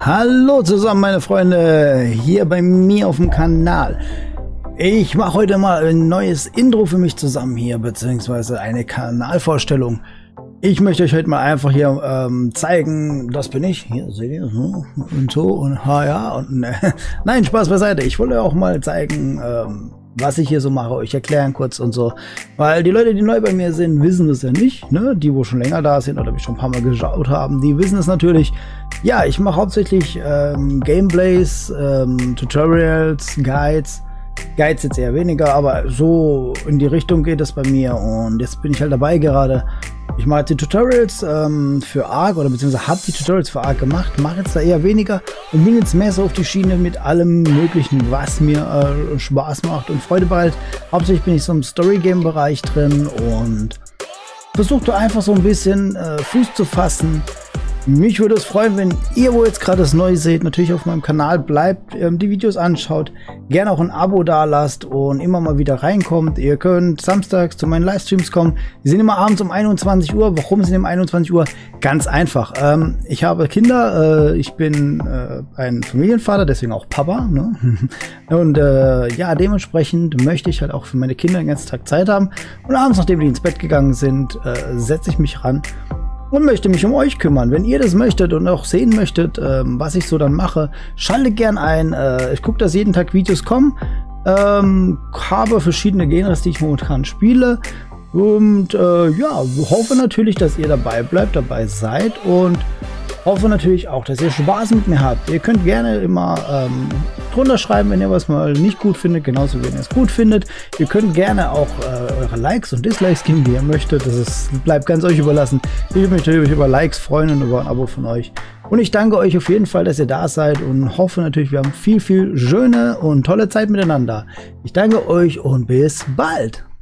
Hallo zusammen, meine Freunde, hier bei mir auf dem Kanal. Ich mache heute mal ein neues Intro für mich zusammen hier, beziehungsweise eine Kanalvorstellung. Ich möchte euch heute mal einfach hier zeigen, das bin ich. Hier seht ihr und so und ja und nein, Spaß beiseite. Ich wollte auch mal zeigen, was ich hier so mache, euch erklären kurz und so. Weil die Leute, die neu bei mir sind, wissen es ja nicht, ne? Die, wo schon länger da sind oder mich schon ein paar Mal geschaut haben, die wissen es natürlich. Ja, ich mache hauptsächlich Gameplays, Tutorials, Guides. Guides jetzt eher weniger, aber so in die Richtung geht es bei mir. Und jetzt bin ich halt dabei gerade. Ich mache die Tutorials für Ark, oder beziehungsweise habe die Tutorials für Ark gemacht, mache jetzt da eher weniger und bin jetzt mehr so auf die Schiene mit allem Möglichen, was mir Spaß macht und Freude bereitet. Hauptsächlich bin ich so im Story-Game-Bereich drin und versuche einfach so ein bisschen Fuß zu fassen. Mich würde es freuen, wenn ihr, wo jetzt gerade das Neue seht, natürlich auf meinem Kanal bleibt, die Videos anschaut, gerne auch ein Abo da lasst und immer mal wieder reinkommt. Ihr könnt samstags zu meinen Livestreams kommen. Die sind immer abends um 21 Uhr. Warum sind die um 21 Uhr? Ganz einfach. Ich habe Kinder, ich bin ein Familienvater, deswegen auch Papa, ne? Und ja, dementsprechend möchte ich halt auch für meine Kinder den ganzen Tag Zeit haben. Und abends, nachdem die ins Bett gegangen sind, setze ich mich ran und möchte mich um euch kümmern. Wenn ihr das möchtet und auch sehen möchtet, was ich so dann mache, schaltet gern ein. Ich gucke, dass jeden Tag Videos kommen. Habe verschiedene Genres, die ich momentan spiele. Und ja, hoffe natürlich, dass ihr dabei bleibt, dabei seid. Und hoffe natürlich auch, dass ihr Spaß mit mir habt. Ihr könnt gerne immer drunter schreiben, wenn ihr was mal nicht gut findet, genauso wie ihr es gut findet. Ihr könnt gerne auch eure Likes und Dislikes geben, wie ihr möchtet. Bleibt ganz euch überlassen. Ich würde mich natürlich über Likes freuen und über ein Abo von euch. Und ich danke euch auf jeden Fall, dass ihr da seid und hoffe natürlich, wir haben viel schöne und tolle Zeit miteinander. Ich danke euch und bis bald.